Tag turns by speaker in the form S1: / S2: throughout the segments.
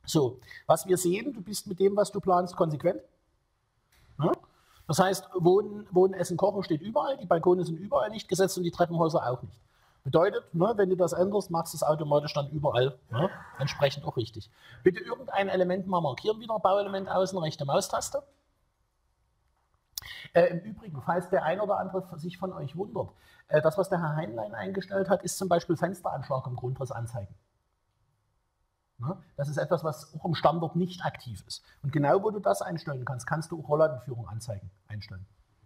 S1: So, was wir sehen, du bist mit dem, was du planst, konsequent. Ja? Das heißt, Wohnen, Essen, Kochen steht überall, die Balkone sind überall nicht gesetzt und die Treppenhäuser auch nicht. Bedeutet, ne, wenn du das änderst, machst du es automatisch dann überall, ne, entsprechend auch richtig. Bitte irgendein Element mal markieren, wieder Bauelement außen, rechte Maustaste. Im Übrigen, falls der ein oder andere sich von euch wundert, das, was der Herr Heinlein eingestellt hat, ist zum Beispiel Fensteranschlag im Grundriss anzeigen. Ne? Das ist etwas, was auch im Standard nicht aktiv ist. Und genau wo du das einstellen kannst, kannst du auch Rollladenführung einstellen.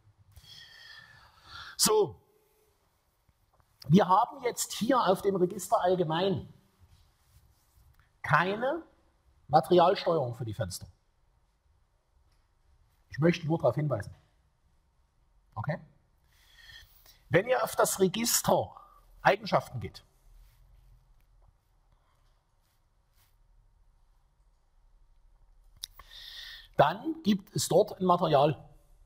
S1: So, wir haben jetzt hier auf dem Register allgemein keine Materialsteuerung für die Fenster. Ich möchte nur darauf hinweisen. Okay? Wenn ihr auf das Register Eigenschaften geht, dann gibt es dort ein Material.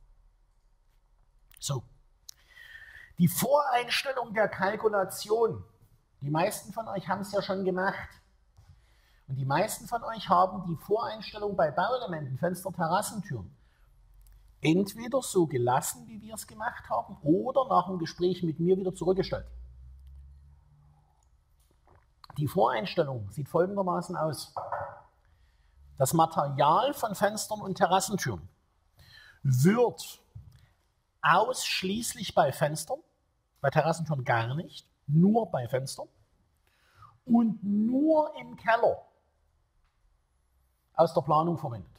S1: So. Die Voreinstellung der Kalkulation, die meisten von euch haben es ja schon gemacht. Und die meisten von euch haben die Voreinstellung bei Bauelementen, Fenster, Terrassentüren entweder so gelassen, wie wir es gemacht haben, oder nach dem Gespräch mit mir wieder zurückgestellt. Die Voreinstellung sieht folgendermaßen aus. Das Material von Fenstern und Terrassentüren wird ausschließlich bei Fenstern, bei Terrassentüren gar nicht, nur bei Fenstern und nur im Keller aus der Planung verwendet.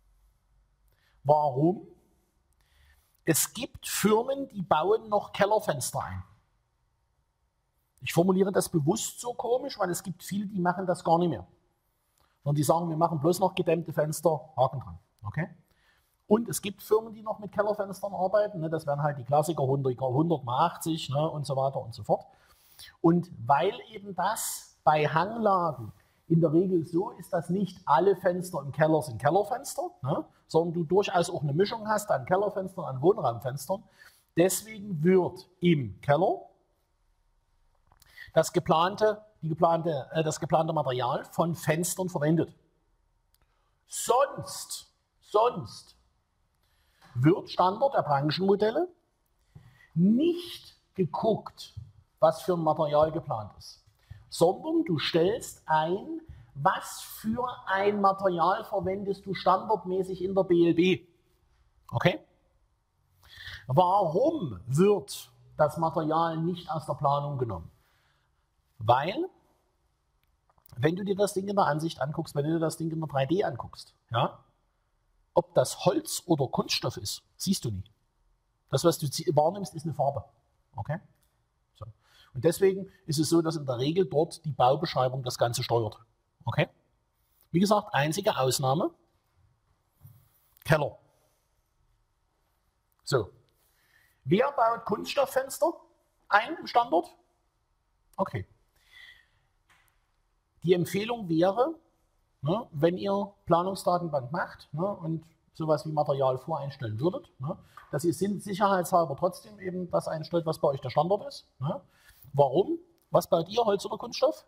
S1: Warum? Es gibt Firmen, die bauen noch Kellerfenster ein. Ich formuliere das bewusst so komisch, weil es gibt viele, die machen das gar nicht mehr. Sondern die sagen, wir machen bloß noch gedämmte Fenster, Haken dran. Okay? Und es gibt Firmen, die noch mit Kellerfenstern arbeiten. Ne? Das wären halt die Klassiker 100x80 ne? Und so weiter und so fort. Und weil eben das bei Hanglagen in der Regel so ist, dass nicht alle Fenster im Keller sind Kellerfenster, ne? Sondern du durchaus auch eine Mischung hast an Kellerfenstern, an Wohnraumfenstern. Deswegen wird im Keller das geplante Material von Fenstern verwendet. Sonst wird Standard der Branchenmodelle nicht geguckt, was für ein Material geplant ist, sondern du stellst ein, was für ein Material verwendest du standardmäßig in der BLB. Okay? Warum wird das Material nicht aus der Planung genommen? Weil, wenn du dir das Ding in der Ansicht anguckst, wenn du dir das Ding in der 3D anguckst, ja, ob das Holz oder Kunststoff ist, siehst du nie. Das, was du wahrnimmst, ist eine Farbe. Okay? So. Und deswegen ist es so, dass in der Regel dort die Baubeschreibung das Ganze steuert. Okay? Wie gesagt, einzige Ausnahme, Keller. So. Wer baut Kunststofffenster ein im Standard? Okay. Die Empfehlung wäre, ne, wenn ihr Planungsdatenbank macht, ne, und sowas wie Material voreinstellen würdet, ne, dass ihr sicherheitshalber trotzdem eben das einstellt, was bei euch der Standard ist. Ne. Warum? Was baut ihr, Holz oder Kunststoff?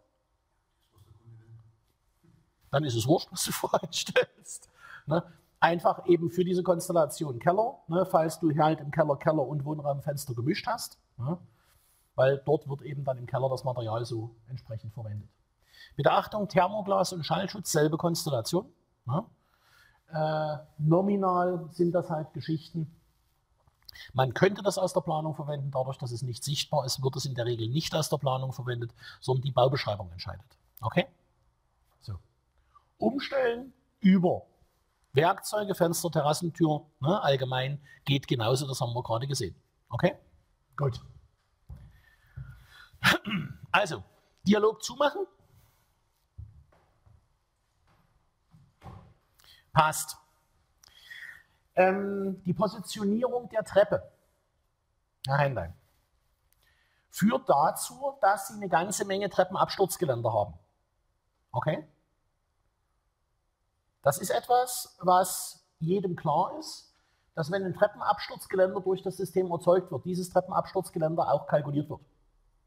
S1: Dann ist es wurscht, was du voreinstellst. Ne. Einfach eben für diese Konstellation Keller, ne, falls du halt im Keller und Wohnraumfenster gemischt hast, ne, weil dort wird eben dann im Keller das Material so entsprechend verwendet. Bitte Achtung, Thermoglas und Schallschutz, selbe Konstellation. Ne? Nominal sind das halt Geschichten. Man könnte das aus der Planung verwenden, dadurch, dass es nicht sichtbar ist, wird es in der Regel nicht aus der Planung verwendet, sondern die Baubeschreibung entscheidet. Okay? So. Umstellen über Werkzeuge, Fenster, Terrassentür, ne, allgemein geht genauso, das haben wir gerade gesehen. Okay? Gut. Also, Dialog zumachen. Passt. Die Positionierung der Treppe, Herr Heinlein, führt dazu, dass Sie eine ganze Menge Treppenabsturzgeländer haben. Okay? Das ist etwas, was jedem klar ist, dass wenn ein Treppenabsturzgeländer durch das System erzeugt wird, dieses Treppenabsturzgeländer auch kalkuliert wird.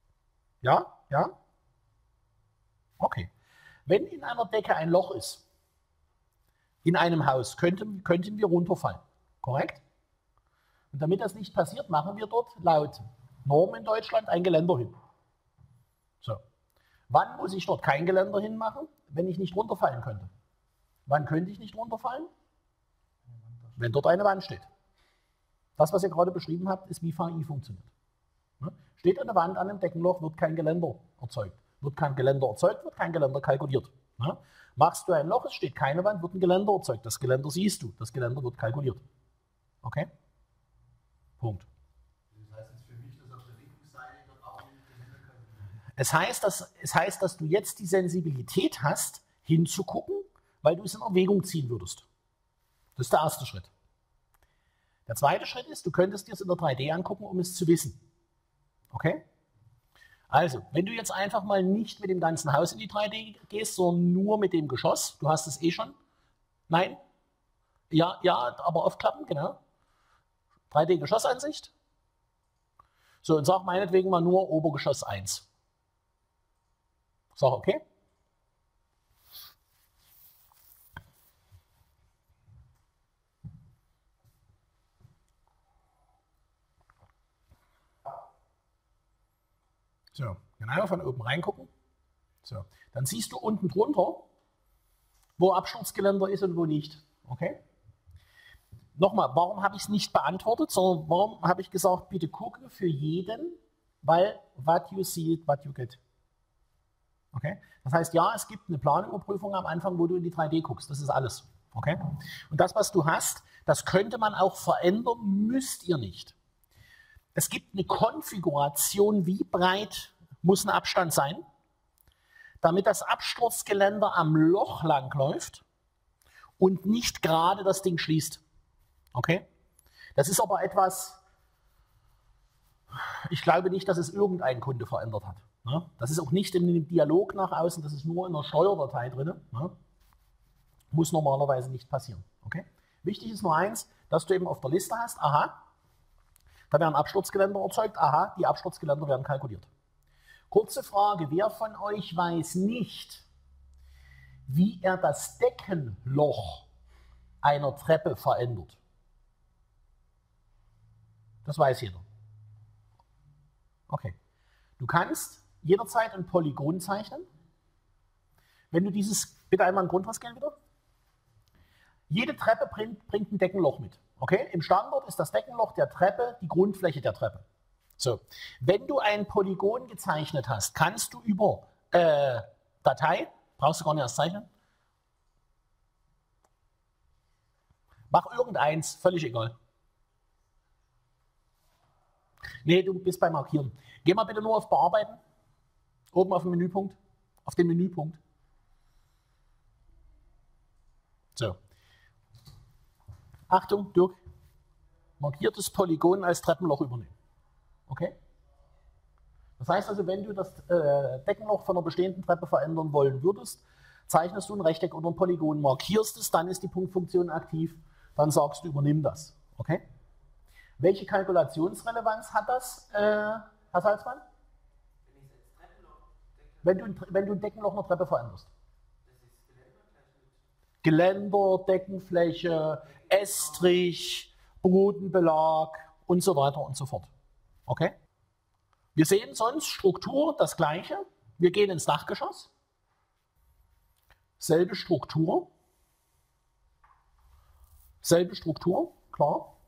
S1: Ja? Ja? Okay. Wenn in einer Decke ein Loch ist, in einem Haus könnten wir runterfallen. Korrekt? Und damit das nicht passiert, machen wir dort laut Norm in Deutschland ein Geländer hin. So. Wann muss ich dort kein Geländer hinmachen, wenn ich nicht runterfallen könnte? Wann könnte ich nicht runterfallen? Wenn dort eine Wand steht. Das, was ihr gerade beschrieben habt, ist, wie VI funktioniert. Steht eine Wand an einem Deckenloch, wird kein Geländer erzeugt. Wird kein Geländer erzeugt, wird kein Geländer kalkuliert. Machst du ein Loch, es steht keine Wand, wird ein Geländer erzeugt. Das Geländer siehst du, das Geländer wird kalkuliert. Okay? Punkt. Das heißt jetzt für mich, dass auf der Richtungsseite dort auch es heißt, dass du jetzt die Sensibilität hast, hinzugucken, weil du es in Erwägung ziehen würdest. Das ist der erste Schritt. Der zweite Schritt ist, du könntest dir es in der 3D angucken, um es zu wissen. Okay? Also, wenn du jetzt einfach mal nicht mit dem ganzen Haus in die 3D gehst, sondern nur mit dem Geschoss, du hast es eh schon. Nein? Ja, aber aufklappen, genau. 3D-Geschossansicht. So, und sag meinetwegen mal nur Obergeschoss 1. Sag okay. So, genau, von oben reingucken. So, dann siehst du unten drunter, wo Absturzgeländer ist und wo nicht. Okay? Nochmal, warum habe ich es nicht beantwortet, sondern warum habe ich gesagt, bitte gucke für jeden, weil what you see, what you get. Okay? Das heißt, ja, es gibt eine Planüberprüfung am Anfang, wo du in die 3D guckst. Das ist alles. Okay? Und das, was du hast, das könnte man auch verändern, müsst ihr nicht. Es gibt eine Konfiguration, wie breit muss ein Abstand sein, damit das Absturzgeländer am Loch langläuft und nicht gerade das Ding schließt. Okay? Das ist aber etwas, ich glaube nicht, dass es irgendein Kunde verändert hat. Ne? Das ist auch nicht in dem Dialog nach außen, das ist nur in der Steuerdatei drin. Ne? Muss normalerweise nicht passieren. Okay? Wichtig ist nur eins, dass du eben auf der Liste hast, aha, da werden Absturzgeländer erzeugt, aha, die Absturzgeländer werden kalkuliert. Kurze Frage, wer von euch weiß nicht, wie er das Deckenloch einer Treppe verändert? Das weiß jeder. Okay. Du kannst jederzeit ein Polygon zeichnen. Wenn du dieses, bitte einmal einen Grundriss gehen wieder. Jede Treppe bringt ein Deckenloch mit. Okay? Im Standard ist das Deckenloch der Treppe die Grundfläche der Treppe. So. Wenn du ein Polygon gezeichnet hast, kannst du über Datei, brauchst du gar nicht erst zeichnen, mach irgendeins, völlig egal. Nee, du bist beim Markieren. Geh mal bitte nur auf Bearbeiten, oben auf den Menüpunkt, So. Achtung, Dirk, markiertes Polygon als Treppenloch übernehmen. Okay? Das heißt also, wenn du das Deckenloch von einer bestehenden Treppe verändern wollen würdest, zeichnest du ein Rechteck oder ein Polygon, markierst es, dann ist die Punktfunktion aktiv, dann sagst du, übernimm das. Okay? Welche Kalkulationsrelevanz hat das, Herr Salzmann? Wenn du ein Deckenloch einer Treppe veränderst. Geländer, Deckenfläche, Estrich, Bodenbelag und so weiter und so fort. Okay? Wir sehen sonst Struktur das gleiche. Wir gehen ins Dachgeschoss. Selbe Struktur, klar.